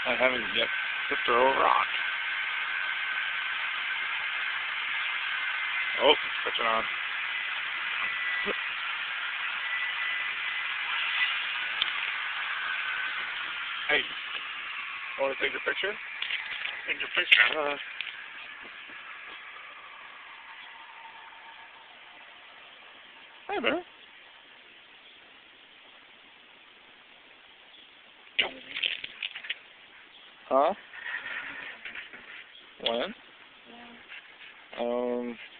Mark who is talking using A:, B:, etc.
A: I haven't yet to throw a rock. Oh, switching on. Hey, want to take a picture? Take a picture. Hi there. Huh? When?